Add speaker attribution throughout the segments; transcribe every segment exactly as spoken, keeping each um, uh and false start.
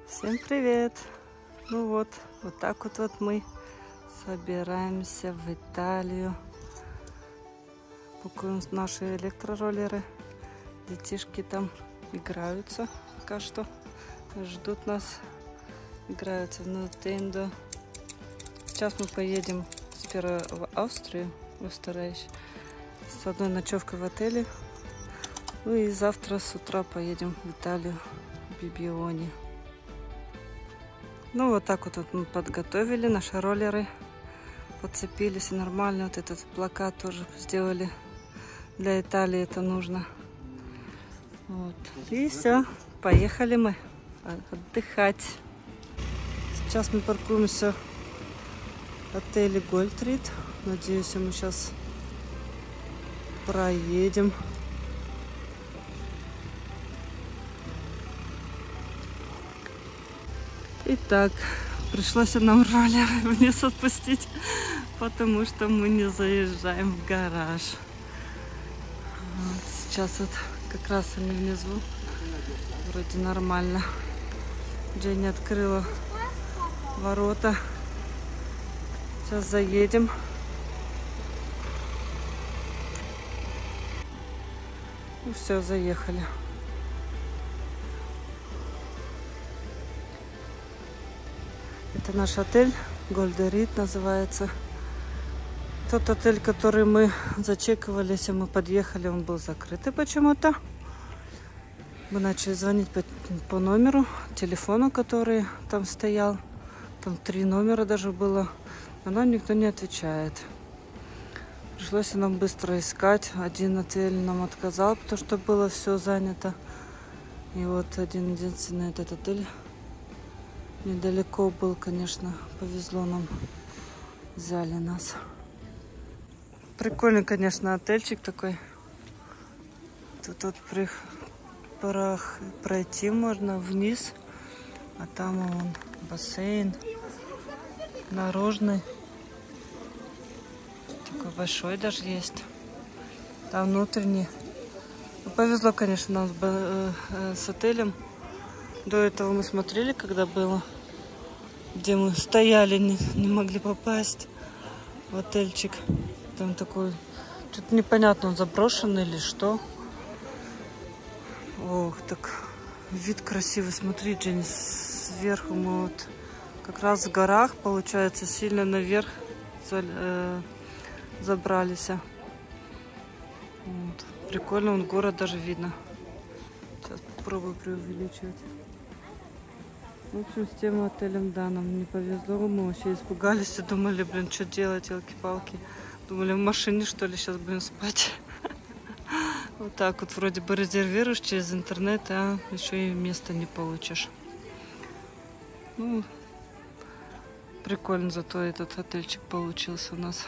Speaker 1: Всем привет! Ну вот, вот так вот, вот мы собираемся в Италию. Пакуем наши электророллеры. Детишки там играются пока что. Ждут нас. Играются в Nintendo. Сейчас мы поедем сперва в Австрию, в Österreich, с одной ночевкой в отеле. Ну и завтра с утра поедем в Италию, в Бибиони. Ну вот так вот, вот мы подготовили наши роллеры, подцепились и нормально. Вот этот плакат тоже сделали. Для Италии это нужно. Вот. И все, поехали мы отдыхать. Сейчас мы паркуемся в отеле Гольдрит. Надеюсь, мы сейчас проедем. Итак, пришлось нам роллеры вниз отпустить, потому что мы не заезжаем в гараж. Вот сейчас вот как раз они внизу. Вроде нормально. Дженни открыла ворота. Сейчас заедем. Ну все, заехали. Это наш отель, Гольдрит называется. Тот отель, который мы зачековались, и мы подъехали, он был закрытый почему-то. Мы начали звонить по, по номеру, телефону, который там стоял. Там три номера даже было. Но нам никто не отвечает. Пришлось нам быстро искать. Один отель нам отказал, потому что было все занято. И вот один единственный этот отель недалеко был, конечно, повезло нам, взяли нас. Прикольный, конечно, отельчик такой. Тут вот при... пройти можно вниз, а там вон бассейн наружный, такой большой даже есть. Там внутренний. Ну, повезло, конечно, нам с, э, э, с отелем. До этого мы смотрели, когда было, где мы стояли, не, не могли попасть в отельчик. Там такой, что-то непонятно, он заброшенный или что. Ох, так вид красивый. Смотри, Дженни, сверху мы вот как раз в горах, получается, сильно наверх за, э, забрались. Вот. Прикольно, он город даже видно. Сейчас попробую преувеличивать. В общем, с тем отелем, да, нам не повезло. Мы вообще испугались и думали, блин, что делать, елки-палки. Думали, в машине, что ли, сейчас будем спать. Вот так вот вроде бы резервируешь через интернет, а еще и место не получишь. Ну, прикольно зато этот отельчик получился у нас.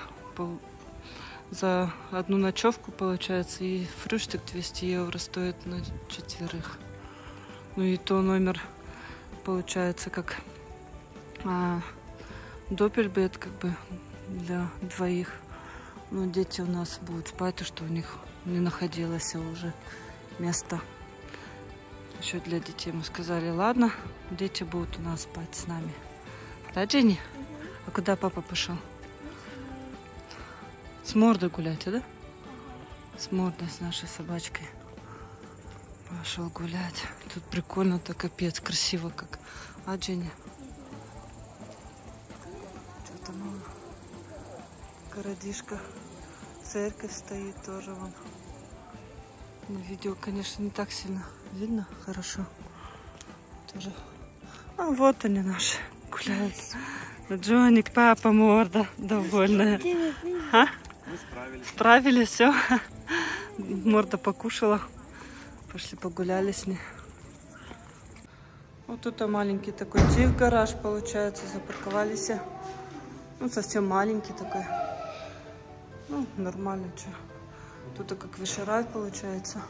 Speaker 1: За одну ночевку, получается, и фрühstück двести евро стоит на четверых. Ну и то номер получается как а, доппельбед, как бы для двоих. Но дети у нас будут спать, и что у них не находилось уже места еще для детей. Мы сказали, ладно, дети будут у нас спать с нами. Да, Дженни? А куда папа пошел? С Мордой гулять, да? С Мордой, с нашей собачкой. Пошел гулять. Тут прикольно-то, капец, красиво как. А, Дженни? Что там он? Городишко. Церковь стоит тоже вон. На видео, конечно, не так сильно видно. Хорошо. Тоже. А вот они наши. Гуляют. Джоник, папа, Морда. Довольная. А?
Speaker 2: Мы справились.
Speaker 1: Справились, все. Морда покушала. Пошли погуляли с ней. Вот тут маленький такой тиф гараж получается. Запарковались. Ну, совсем маленький такой. Ну, нормально, что. Тут как вишерай получается.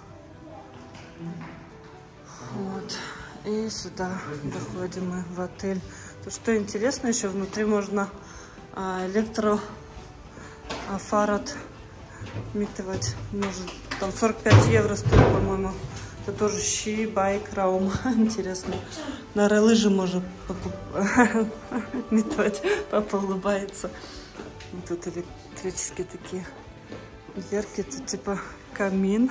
Speaker 1: Вот. И сюда доходим мы в отель. Тут что интересно, еще внутри можно а, электро а, фарад митывать. Может, там сорок пять евро стоит, по-моему, Это тоже Ши Байк Раум. Интересно. На лыжи можно покупать. Метать. Папа улыбается. Тут электрические такие дверки. Тут типа камин.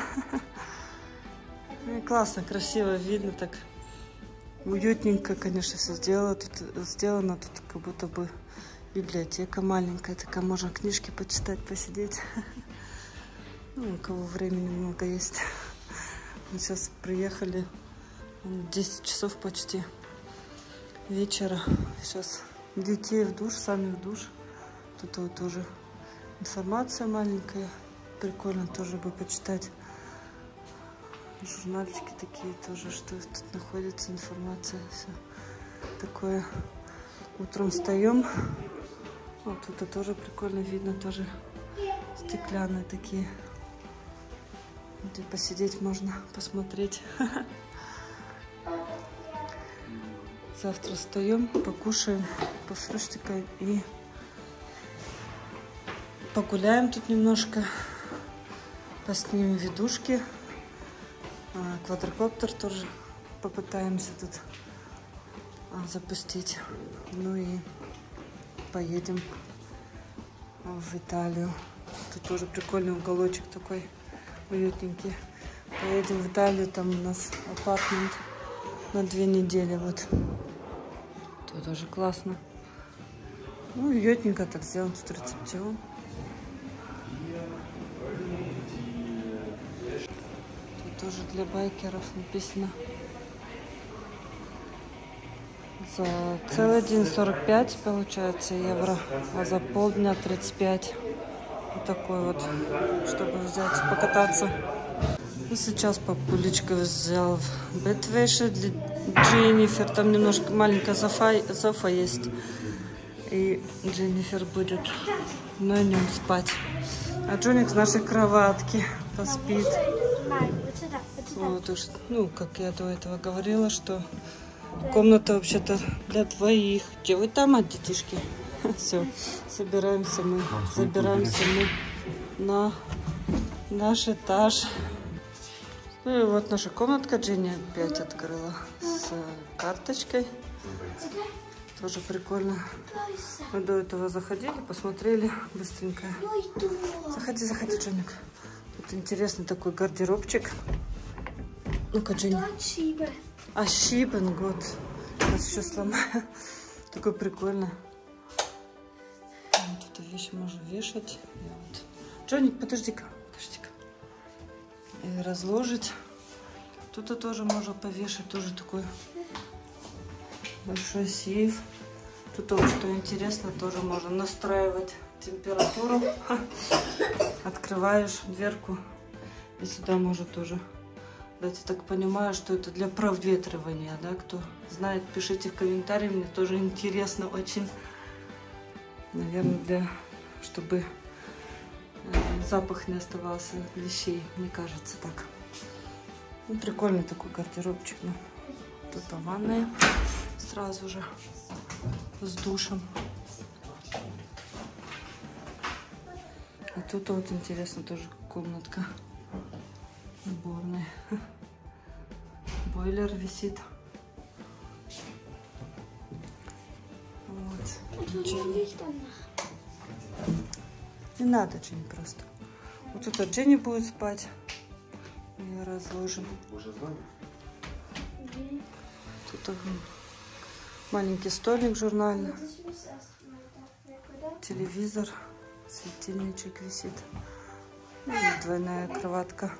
Speaker 1: Классно, красиво видно, так уютненько, конечно, все сделано. Тут сделано, тут как будто бы библиотека маленькая, такая, можно книжки почитать, посидеть. Ну, у кого времени много есть. Мы сейчас приехали, десять часов почти вечера. Сейчас детей в душ, сами в душ. Тут вот тоже информация маленькая, прикольно тоже бы почитать. Журнальчики такие тоже, что тут находится информация, все такое. Утром встаем, вот тут тоже прикольно видно, тоже стеклянные такие, где посидеть можно, посмотреть. Завтра встаем, покушаем, пофрühstückаем и погуляем тут немножко, поснимем видушки. Квадрокоптер тоже попытаемся тут запустить. Ну и поедем в Италию. Тут тоже прикольный уголочек такой уютненький. Поедем в Италию, там у нас апартмент на две недели. Вот. Тут тоже классно. Ну, уютненько так сделан, тут рецепцион. Тоже для байкеров написано. За целый день сорок пять получается евро, а за полдня тридцать пять. Вот такой вот, чтобы взять, покататься. И сейчас папулечка взял бетвейши для Дженнифер. Там немножко маленькая софа, софа есть. И Дженнифер будет на нем спать. А Джоник в нашей кроватке поспит. Вот уж, ну, как я до этого говорила, что комната вообще-то для двоих. Где вы там, а, детишки? Все, собираемся мы, забираемся мы на наш этаж. Ну и вот наша комнатка. Дженни опять открыла с карточкой. Тоже прикольно. Мы до этого заходили, посмотрели быстренько. Заходи, заходи, Джоник. Тут интересный такой гардеробчик. Ну-ка, Дженни. А, Шибен, год. Сейчас еще сломаю. Такой прикольно. Вот эту вещь можно вешать. Вот. Джоник, подожди-ка. Подожди-ка. И разложить. Тут тоже можно повешать. Тоже такой большой сейф. Тут тоже, что интересно, тоже можно настраивать температуру. Открываешь дверку. И сюда можно тоже. Я так понимаю, что это для проветривания, да? Кто знает, пишите в комментарии, мне тоже интересно очень. Наверное, для, чтобы запах не оставался вещей, мне кажется так. Ну, прикольный такой гардеробчик. Ну, тут ванная сразу же с душем. А тут вот интересно тоже комнатка. Уборная. Бойлер висит. Вот. Не надо, Дженни, просто. Вот тут Дженни будет спать. Мы разложим. Тут маленький столик журнальный. Телевизор. Светильничек висит. И двойная кроватка.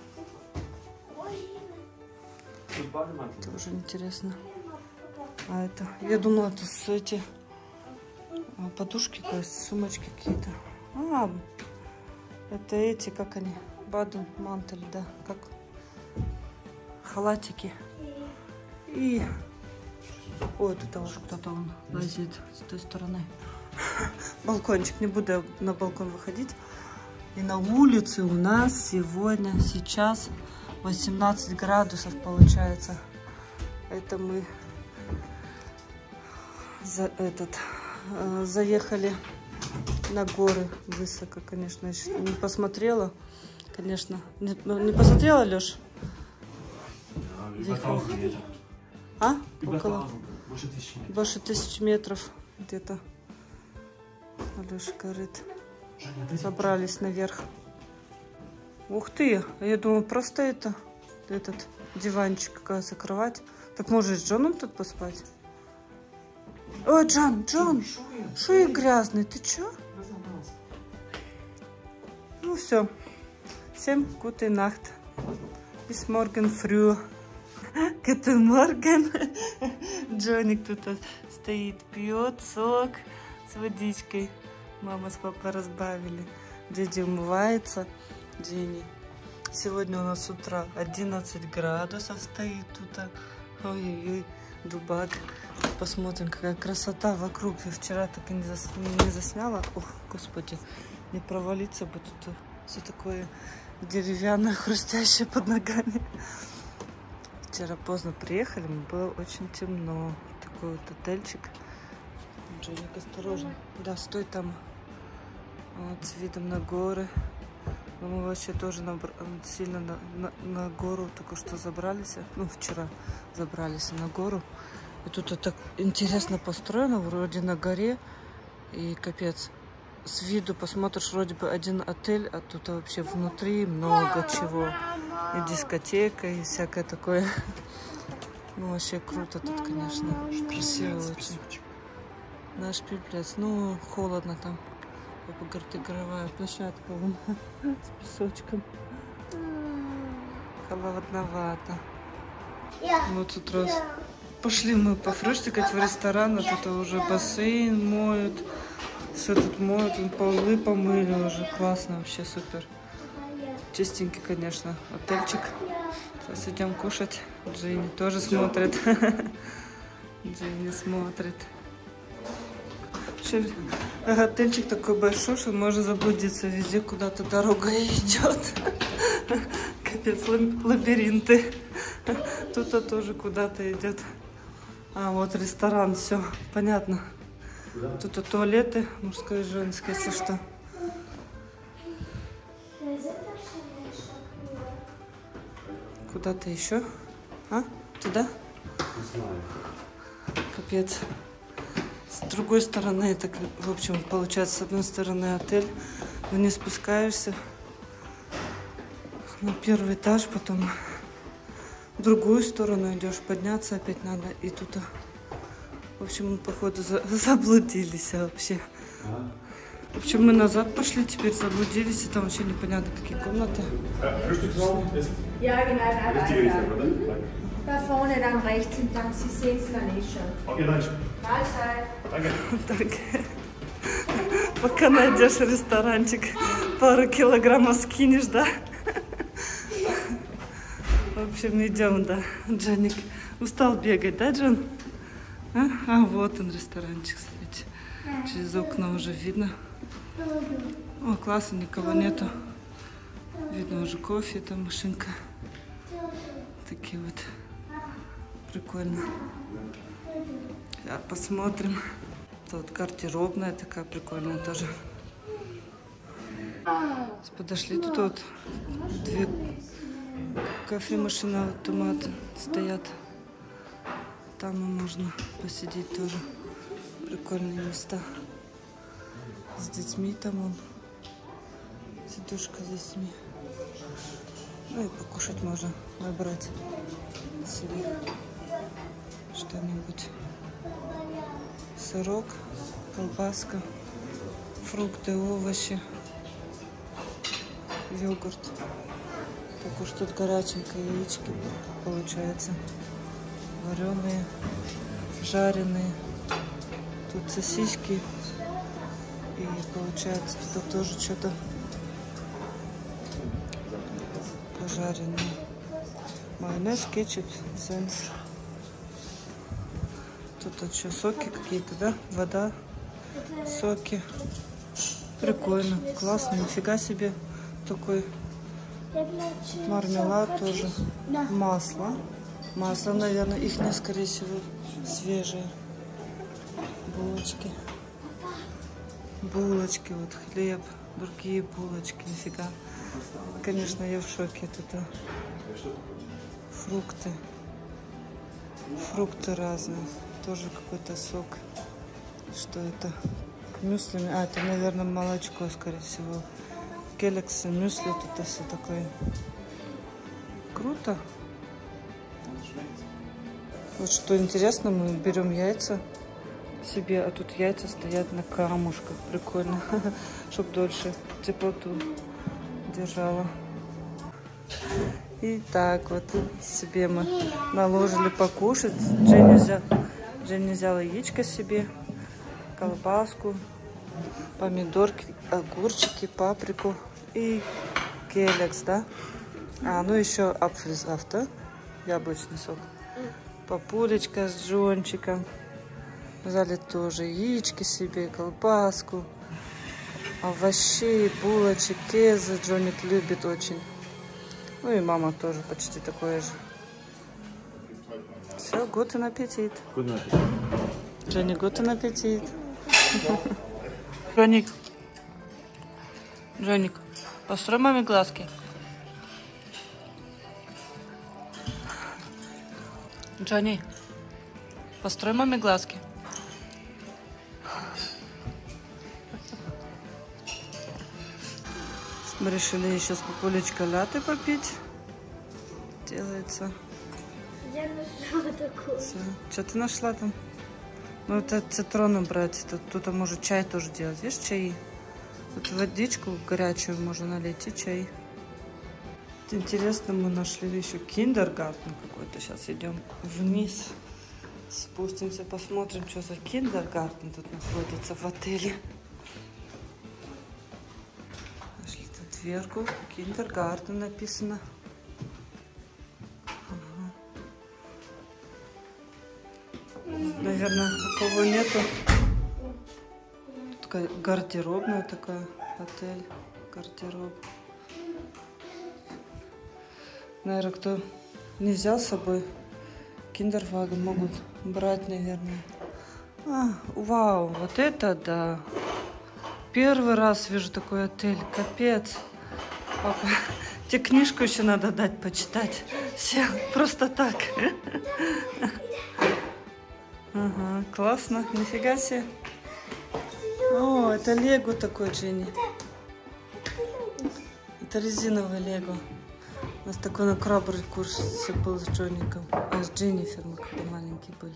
Speaker 1: Тоже интересно. А это, я думала, это с эти подушки, кажется, сумочки какие-то. А, это эти, как они, баден, мантель, да, как халатики. И ой, тут тоже кто-то он лазит с той стороны. Балкончик, не буду на балкон выходить. И на улице у нас сегодня, сейчас восемнадцать градусов получается. Это мы за этот э, заехали на горы высоко, конечно. Я не посмотрела, конечно. Не, не посмотрела, Леш? Вихров. А?
Speaker 2: Über
Speaker 1: Около.
Speaker 2: tausend, больше тысячи метров.
Speaker 1: Больше тысячи метров где-то. Алеша говорит.
Speaker 2: Женя, ты
Speaker 1: Забрались наверх. Ух ты! А я думала, просто это этот диванчик, какая-то кровать. Так может с Джоном тут поспать? О, Джон, Джон! Шуй грязный, ты чё?
Speaker 2: разобрался.
Speaker 1: Ну все. Всем gute Nacht. Bis morgen früh. Guten Morgen. Джоник тут стоит, пьет сок с водичкой. Мама с папой разбавили. Дядя умывается. Дженни. Сегодня у нас с утра одиннадцать градусов стоит тут. Ой-ой-ой, дубак. Посмотрим, какая красота вокруг. Я вчера так и не, зас... не засняла. Ох, господи, не провалиться бы тут. Все такое деревянное, хрустящее под ногами. Вчера поздно приехали, было очень темно. Такой вот отельчик. Джоник, осторожно. Да, стой там. Вот, с видом на горы. Но мы вообще тоже набр... сильно на, на, на гору только что забрались. Ну, вчера забрались на гору. И тут так интересно построено, вроде на горе. И капец. С виду посмотришь, вроде бы один отель, а тут вообще внутри много чего. И дискотека, и всякое такое. Ну, вообще круто тут, конечно. Красиво очень. Наш пиплец. Ну, холодно там. Папа говорит, игровая площадка вон, с песочком. Холодновато. Вот тут раз. Пошли мы пофруштикать в ресторан, а тут уже бассейн моют. Все тут моют, полы помыли уже. Классно, вообще супер. Чистенький, конечно, отельчик. Сейчас идем кушать. Джинни тоже смотрит. Джинни смотрит. Вообще, отельчик такой большой, что можно заблудиться. Везде куда-то дорога идет. Капец, лабиринты. Тут-то тоже куда-то идет. А, вот ресторан, все, понятно. Тут туалеты, мужское и женское, если что. Куда-то еще? А? Туда? Капец. С другой стороны, это, в общем, получается, с одной стороны отель, вниз спускаешься на первый этаж, потом в другую сторону идешь, подняться опять надо, и тут, в общем, мы, походу, за заблудились вообще. В общем, мы назад пошли, теперь заблудились, и там вообще непонятно, какие комнаты.
Speaker 3: Ja, genau, da weiter. Da vorne dann rechts entlang, Sie sehen es dann eh schon.
Speaker 2: Okay, danke.
Speaker 3: Mahlzeit.
Speaker 2: Danke.
Speaker 1: Так, пока найдешь ресторанчик, пару килограммов скинешь, да? В общем, идем, да. Джоник устал бегать, да, Джон? А, а вот он, ресторанчик, смотрите. Через окна уже видно. О, классно, никого нету. Видно уже кофе, там машинка. Такие вот. Прикольно. Так, посмотрим. Тут гардеробная такая прикольная тоже. Подошли, тут вот две кофемашины, автомат стоят. Там можно посидеть тоже. Прикольные места. С детьми там он. Сидушка с детьми. Ну и покушать можно выбрать себе что-нибудь. Сырок, колбаска, фрукты, овощи, йогурт. Так уж тут горяченькое, яички получается. Вареные, жареные. Тут сосиски. И получается тут тоже что-то пожаренное. Майонез, кетчуп, сенс. Тут еще соки какие-то, да? Вода, соки. Прикольно, классно, нифига себе. Такой мармелад тоже. Масло. Масло, наверное, их, скорее всего, свежие. Булочки. Булочки, вот хлеб, другие булочки, нифига. Конечно, я в шоке. Тут фрукты, Фрукты разные. Тоже какой-то сок. Что это? Мюсли. А, это, наверное, молочко, скорее всего. Келексы, мюсли. Тут все такое. Круто. Вот что интересно, мы берем яйца себе, а тут яйца стоят на камушках. Прикольно. Чтоб дольше теплоту держала. И так вот себе мы наложили покушать. Женя взяла, Женя взяла яичко себе, колбаску, помидорки, огурчики, паприку и келекс, да? А, ну еще апфельсафт, да? Яблочный сок. Папулечка с Джончиком. Взяли тоже яички себе, колбаску, овощей, булочек, кезы. Джоник любит очень. Ну и мама тоже почти такое же. Все, гутен аппетит. Джоник, гутен аппетит. Джоник, Джоник, построй маме глазки. Джонни, построй маме глазки. Мы решили еще с папулечкой латте попить. Делается.
Speaker 3: Я нашла такую.
Speaker 1: Что ты нашла там? Ну, это цитрон брать. Тут, тут может чай тоже делать. Видишь, чаи? Тут водичку горячую можно налить и чай. Интересно, мы нашли еще киндергартен какой-то. Сейчас идем вниз. Спустимся, посмотрим, что за киндергартен тут находится в отеле. Нашли тут дверку. Киндергартен написано. Ага. Наверное, такого нету. Такая гардеробная такая. Отель. Гардероб. Наверное, кто не взял с собой киндерваген, могут брать, наверное. А, вау, вот это да. Первый раз вижу такой отель. Капец. Папа, тебе книжку еще надо дать почитать. Все, просто так. Ага, классно. Нифига себе. О, это лего такой, Дженни. Это резиновый лего. У нас такой на храбрый курс был с Джоником. А с Дженнифер мы когда маленькие были.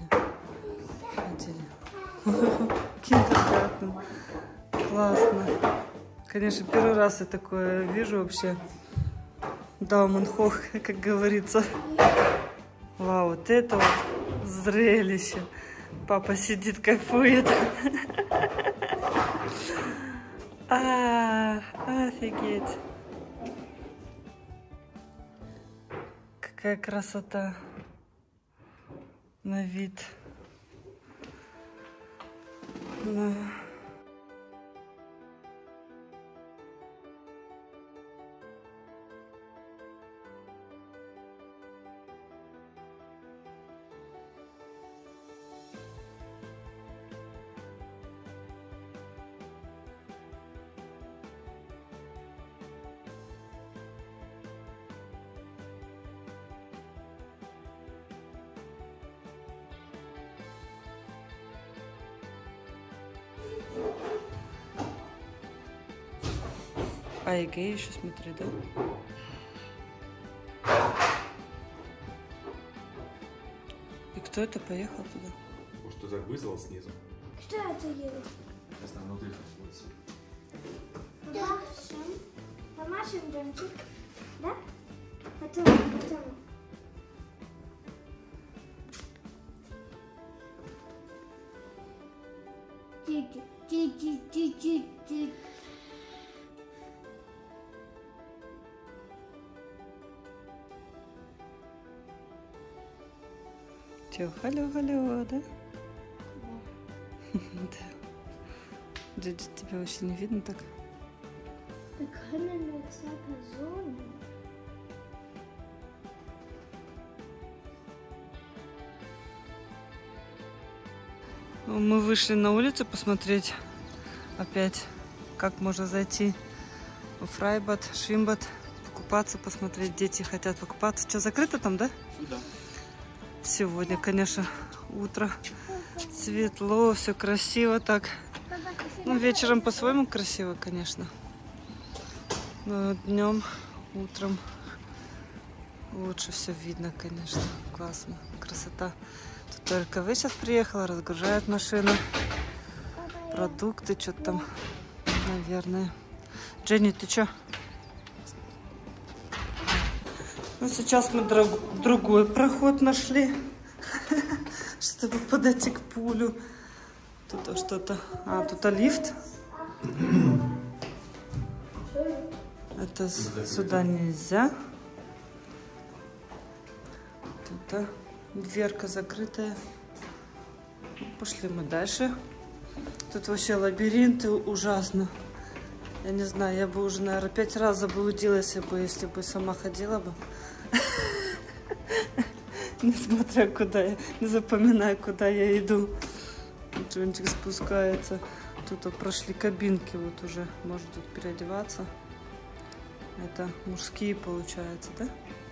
Speaker 1: Ходили. Киндергартен. Классно. Конечно, первый раз я такое вижу вообще. Дауманхох, как говорится. Вау, вот это вот зрелище. Папа сидит, кайфует. А, офигеть. Какая красота на вид. Да. А Эгей еще смотри, да? И кто это поехал туда?
Speaker 2: Может, кто-то вызвал снизу?
Speaker 3: Что это есть?
Speaker 2: Я знаю, внутри находится.
Speaker 3: Помашем. Помашем, Джончик. Да? Потом, потом. Ти-ти-ти-ти-ти-ти.
Speaker 1: Че, халё-халё, да? Да. Джиджи, тебя вообще не видно так?
Speaker 3: Wir können nur zwei Personen.
Speaker 1: Мы вышли на улицу посмотреть опять, как можно зайти в Фрайбад, Швимбад, покупаться, посмотреть. Дети хотят покупаться. Что, закрыто там, да?
Speaker 2: Да.
Speaker 1: Сегодня, конечно, утро светло, все красиво так. Ну, вечером по-своему красиво, конечно. Но днем, утром лучше все видно, конечно. Классно, красота. Тут только вы сейчас приехала, разгружает машину. Продукты, что-то там, наверное. Дженни, ты что? Ну, сейчас мы друг, другой проход нашли, чтобы подойти к пулю. Тут что-то... А, тут лифт. Это сюда нельзя. Тут дверка закрытая. Пошли мы дальше. Тут вообще лабиринты ужасно. Я не знаю, я бы уже, наверное, пять раз заблудилась, бы, если бы сама ходила бы. Несмотря куда я, не запоминаю, куда я иду. Джончик спускается. Тут прошли кабинки, вот уже можно тут переодеваться. Это мужские, получается, да?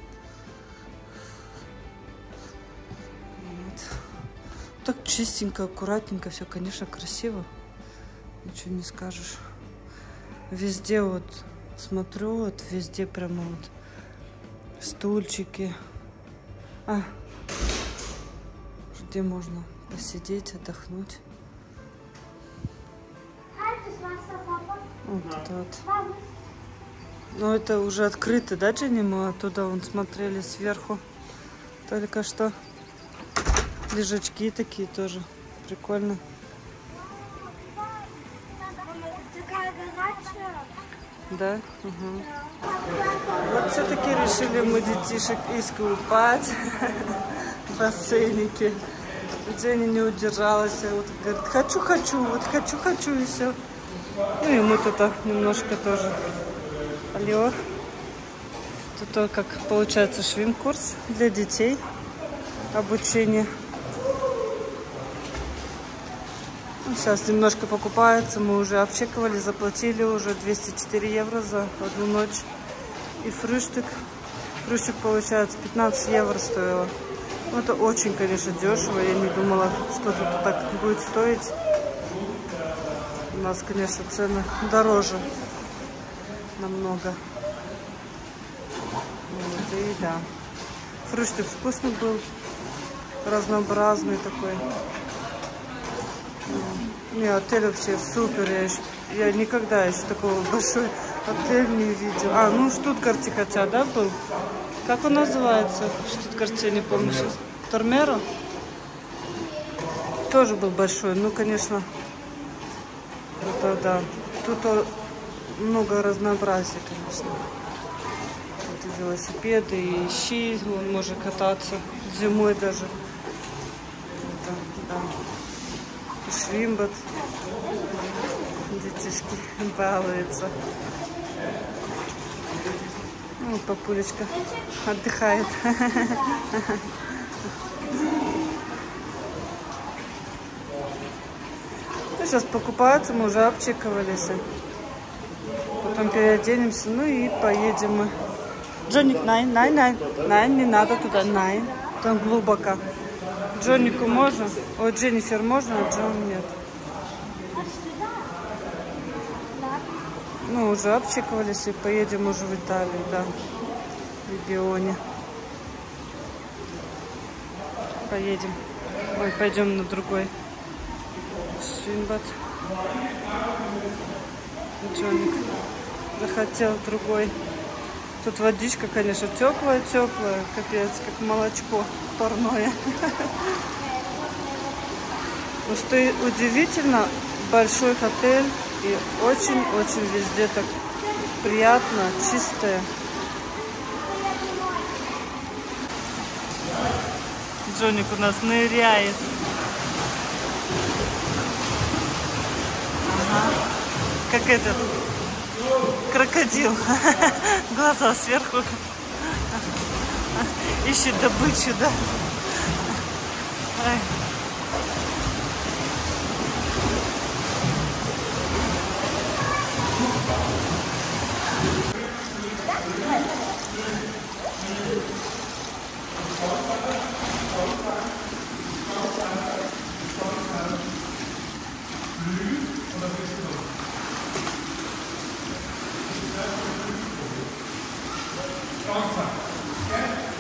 Speaker 1: Вот. Так чистенько, аккуратненько, все, конечно, красиво. Ничего не скажешь. Везде вот смотрю, вот везде прямо вот стульчики. А, где можно посидеть, отдохнуть. Вот это вот. Ну, это уже открыто, да, Дженни? Мы оттуда вон смотрели сверху. Только что. Лежачки такие тоже. Прикольно. Да? Угу. Вот все-таки решили мы детишек искупать в бассейнике. Дженни не удержалась. Вот говорит, хочу, хочу, вот хочу, хочу, и все. Ну и мы тут немножко тоже. Алло. Тут как получается швим-курс для детей. Обучение. Сейчас немножко покупается, мы уже обчековали, заплатили уже двести четыре евро за одну ночь. И фрühstück. Фрühstück получается пятнадцать евро стоило. Ну, это очень, конечно, дешево. Я не думала, что тут так будет стоить. У нас, конечно, цены дороже намного. Вот, и да. Фрühstück вкусный был, разнообразный такой. Не, отель вообще супер. Я, еще, я никогда еще такого большой отель не видела. А, ну в Штутгарте хотя, да, был? Как он называется? В Штутгарте, я не помню сейчас. Тормеро? Тоже был большой. Ну, конечно, это да. Тут много разнообразия, конечно. Вот и велосипеды, и щи, он может кататься зимой даже. Это, да. Швимбад. Детишки балуются. Ну, папулечка отдыхает. Ну, сейчас покупаются, мы уже обчековались. Потом переоденемся, ну и поедем мы. Джоник, най, най, най, най, не надо туда, най. Там глубоко. Джоннику можно? О, Дженнифер можно, а Джон нет. Ну, уже обчековались и поедем уже в Италию, да. В Бионе. Поедем. Ой, пойдем на другой. Швимбад. Джонник захотел другой. Тут водичка, конечно, теплая-теплая, капец, как молочко парное. Но что удивительно, большой отель и очень-очень везде так приятно, чистое. Джоник у нас ныряет. Ага. Как этот крокодил. Глаза сверху. Ищет добычу, да? Ай.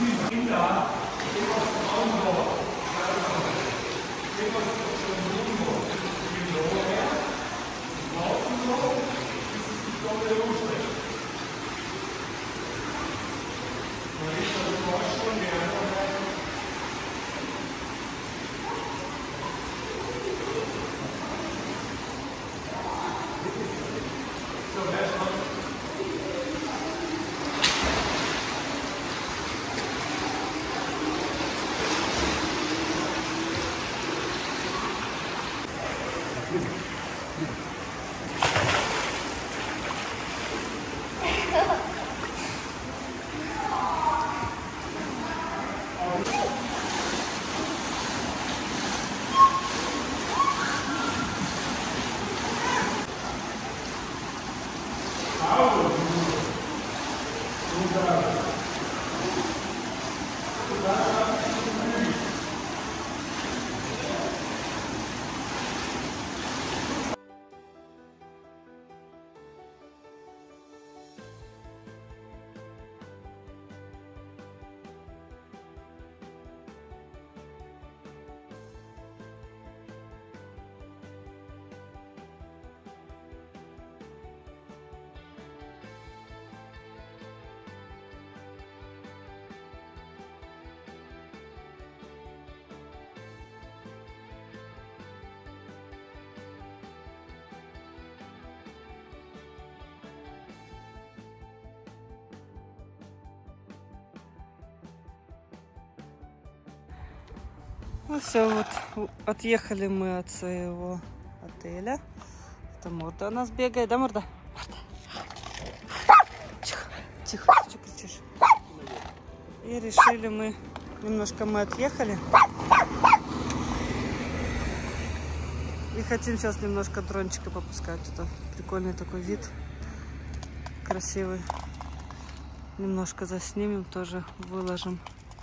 Speaker 1: Ну все, вот отъехали мы от своего отеля. Это Морда у нас бегает, да, Морда? Морда. Тихо, тихо, ты что кричишь? И решили мы, немножко мы отъехали. И хотим сейчас немножко дрончика попускать. Это прикольный такой вид, красивый. Немножко заснимем, тоже выложим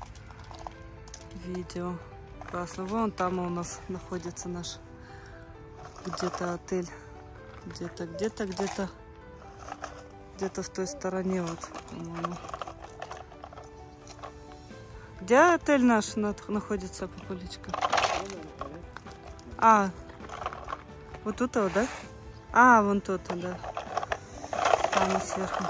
Speaker 1: видео. Классно. Вон там у нас находится наш где-то отель. Где-то, где-то, где-то, где-то в той стороне вот, по-моему. Где отель наш находится, Папулечка? А, вот тут, вот, да? А, вон тут, да. Там сверху.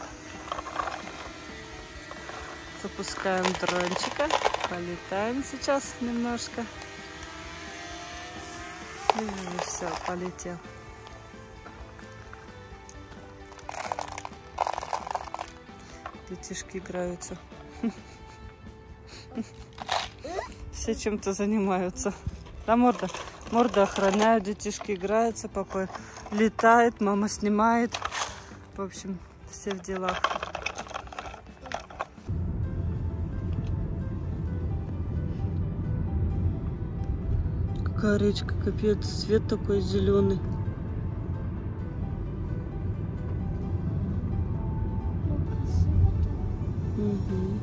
Speaker 1: Запускаем дрончика. Полетаем сейчас немножко. И все, полетел. Детишки играются. Все чем-то занимаются. Да, Морда? Морда охраняют, детишки играются, папа летает, мама снимает. В общем, все в делах. Какая речка, капец, цвет такой зеленый. Угу.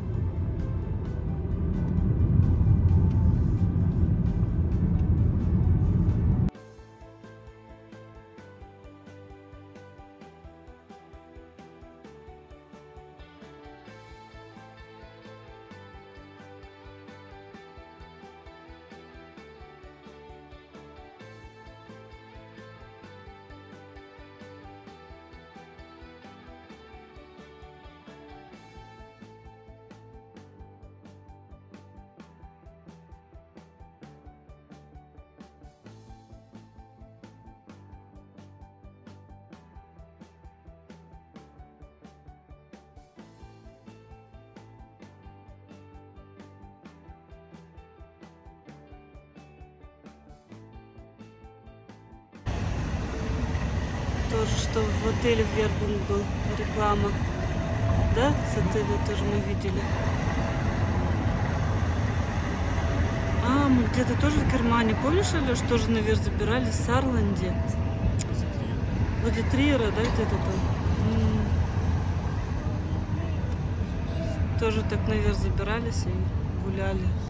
Speaker 1: Тоже, что в отеле Вербун был реклама. Да, с отеля тоже мы видели. А, мы где-то тоже в Германии. Помнишь, Алёш, тоже наверх забирались в Саарланде? Вроде Триера, да, где-то там. М-м. Тоже так наверх забирались и гуляли.